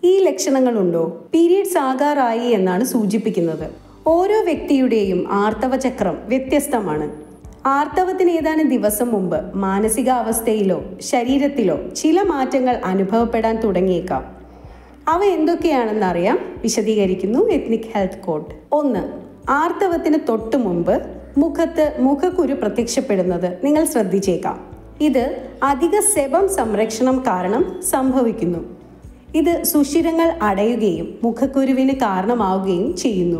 ഈ ലക്ഷണങ്ങളുണ്ടോ? പീരിയഡ്സ് ആകാറായി എന്നാണ് സൂചിപ്പിക്കുന്നത്. ഓരോ വ്യക്തിയുടെയും ആർത്തവ ചക്രം വ്യത്യസ്തമാണ്. ആർത്തവത്തിന് ഏതാനും ദിവസം മുമ്പ് മാനസികാവസ്ഥയിലോ ശരീരത്തിലോ ചില മാറ്റങ്ങൾ അനുഭവപ്പെടാൻ തുടങ്ങിയേക്കാം. അവ എന്തൊക്കെയാണെന്നറിയാം. വിശദീകരിക്കുന്നു എത്നിക് ഹെൽത്ത് കോഡ്. 1. ആർത്തവത്തിന് തൊട്ടു മുമ്പ് മുഖത്ത് മുഖക്കുരു പ്രത്യക്ഷപ്പെടുന്നത് നിങ്ങൾ ശ്രദ്ധിച്ചേക്കാം. ഇത് അധിക സെബം സംരക്ഷണം കാരണം സംഭവിക്കുന്നു. ഇത് സുഷിരങ്ങൾ അടയുകയും മുഖക്കുരുവിന് കാരണമാവുകയും ചെയ്യുന്നു.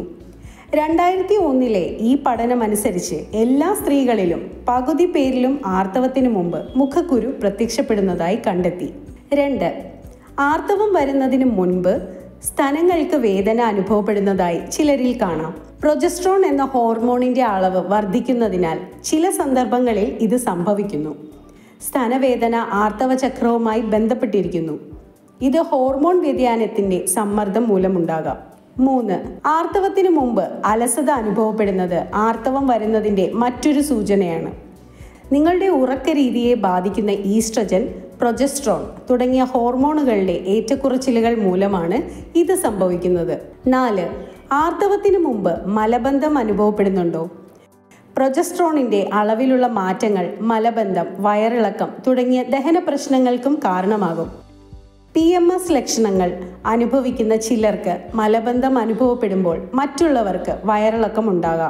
2001 ഈ പഠനമനുസരിച്ച് എല്ലാ സ്ത്രീകളിലും പകുതി പേരിലും ആർത്തവത്തിന് മുമ്പ് മുഖക്കുരു പ്രത്യക്ഷപ്പെടുന്നതായി കണ്ടെത്തി. 2. ആർത്തവം വരുന്നതിന് മുൻപ് സ്തനങ്ങൾക്ക് വേദന അനുഭവപ്പെടുന്നതായി ചിലരിൽ കാണാം. പ്രൊജസ്ട്രോൺ എന്ന ഹോർമോണിന്റെ അളവ് വർദ്ധിക്കുന്നതിനാൽ ചില സന്ദർഭങ്ങളിൽ ഇത് സംഭവിക്കുന്നു. സ്തനവേദന ആർത്തവ ചക്രവുമായി ബന്ധപ്പെട്ടിരിക്കുന്നു. ഇത് ഹോർമോൺ വ്യതിയാനത്തിന്റെ സമ്മർദ്ദം മൂലമുണ്ടാകാം. 3. ആർത്തവത്തിന് മുമ്പ് അലസത അനുഭവപ്പെടുന്നത് ആർത്തവം വരുന്നതിന്റെ മറ്റൊരു സൂചനയാണ്. നിങ്ങളുടെ ഉറക്ക രീതിയെ ബാധിക്കുന്ന ഈസ്ട്രജൻ, പ്രൊജസ്ട്രോൺ തുടങ്ങിയ ഹോർമോണുകളുടെ ഏറ്റക്കുറച്ചിലുകൾ മൂലമാണ് ഇത് സംഭവിക്കുന്നത്. 4. ആർത്തവത്തിന് മുമ്പ് മലബന്ധം അനുഭവപ്പെടുന്നുണ്ടോ? പ്രൊജസ്ട്രോണിന്റെ അളവിലുള്ള മാറ്റങ്ങൾ മലബന്ധം, വയറിളക്കം തുടങ്ങിയ ദഹന പ്രശ്നങ്ങൾക്കും കാരണമാകും. PMS ലക്ഷണങ്ങൾ അനുഭവിക്കുന്ന ചിലർക്ക് മലബന്ധം അനുഭവപ്പെടുമ്പോൾ മറ്റുള്ളവർക്ക് വയറിളക്കം ഉണ്ടാകാം.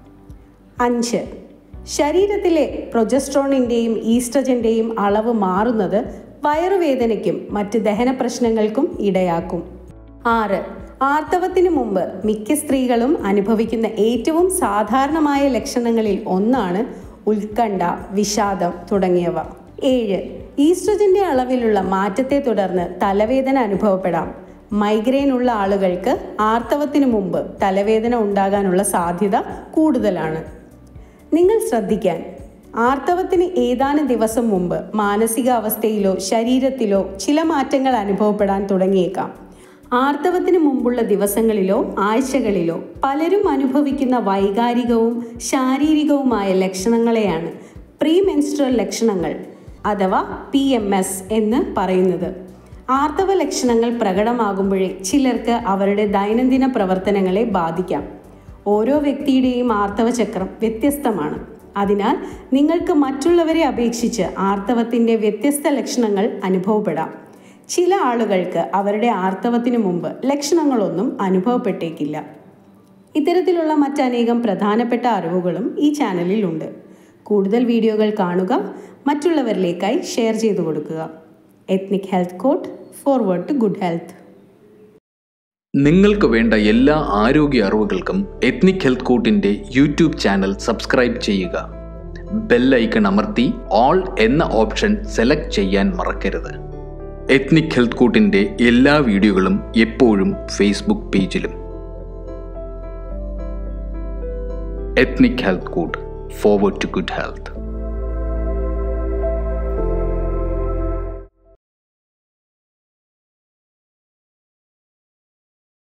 5. ശരീരത്തിലെ പ്രൊജസ്ട്രോണിൻ്റെയും ഈസ്ട്രജൻ്റെയും അളവ് മാറുന്നത് വയറുവേദനയ്ക്കും മറ്റ് ദഹന പ്രശ്നങ്ങൾക്കും ഇടയാക്കും. 6. ആർത്തവത്തിന് മുമ്പ് മിക്ക സ്ത്രീകളും അനുഭവിക്കുന്ന ഏറ്റവും സാധാരണമായ ലക്ഷണങ്ങളിൽ ഒന്നാണ് ഉത്കണ്ഠ, വിഷാദം തുടങ്ങിയവ. 7. ഈസ്ട്രജൻ്റെ അളവിലുള്ള മാറ്റത്തെ തുടർന്ന് തലവേദന അനുഭവപ്പെടാം. മൈഗ്രെയിൻ ഉള്ള ആളുകൾക്ക് ആർത്തവത്തിന് മുമ്പ് തലവേദന ഉണ്ടാകാനുള്ള സാധ്യത കൂടുതലാണ്. നിങ്ങൾ ശ്രദ്ധിക്കാൻ, ആർത്തവത്തിന് ഏതാനും ദിവസം മുമ്പ് മാനസികാവസ്ഥയിലോ ശരീരത്തിലോ ചില മാറ്റങ്ങൾ അനുഭവപ്പെടാൻ തുടങ്ങിയേക്കാം. ആർത്തവത്തിന് മുമ്പുള്ള ദിവസങ്ങളിലോ ആഴ്ചകളിലോ പലരും അനുഭവിക്കുന്ന വൈകാരികവും ശാരീരികവുമായ ലക്ഷണങ്ങളെയാണ് പ്രീമെൻസ്ട്രൽ ലക്ഷണങ്ങൾ അഥവാ PMS എന്ന് പറയുന്നത്. ആർത്തവ ലക്ഷണങ്ങൾ പ്രകടമാകുമ്പോഴേ ചിലർക്ക് അവരുടെ ദൈനംദിന പ്രവർത്തനങ്ങളെ ബാധിക്കാം. ഓരോ വ്യക്തിയുടെയും ആർത്തവ ചക്രം വ്യത്യസ്തമാണ്. അതിനാൽ നിങ്ങൾക്ക് മറ്റുള്ളവരെ അപേക്ഷിച്ച് ആർത്തവത്തിൻ്റെ വ്യത്യസ്ത ലക്ഷണങ്ങൾ അനുഭവപ്പെടാം. ചില ആളുകൾക്ക് അവരുടെ ആർത്തവത്തിന് മുമ്പ് ലക്ഷണങ്ങളൊന്നും അനുഭവപ്പെട്ടേക്കില്ല. ഇത്തരത്തിലുള്ള മറ്റനേകം പ്രധാനപ്പെട്ട അറിവുകളും ഈ ചാനലിലുണ്ട്. കൂടുതൽ വീഡിയോകൾ കാണുക, മറ്റുള്ളവരിലേക്കായി ഷെയർ ചെയ്തു കൊടുക്കുക. Ethnic health code, forward to good health. നിങ്ങൾക്ക് വേണ്ട എല്ലാ ആരോഗ്യ അറിവുകൾക്കും എത്നിക് ഹെൽത്ത് കോഡിൻ്റെ യൂട്യൂബ് ചാനൽ സബ്സ്ക്രൈബ് ചെയ്യുക. ബെൽ ഐക്കൺ അമർത്തി ഓൾ എന്ന ഓപ്ഷൻ സെലക്ട് ചെയ്യാൻ മറക്കരുത്. എത്നിക് ഹെൽത്ത് കോഡിൻ്റെ എല്ലാ വീഡിയോകളും എപ്പോഴും ഫേസ്ബുക്ക് പേജിലും. Ethnic health code, forward to good health.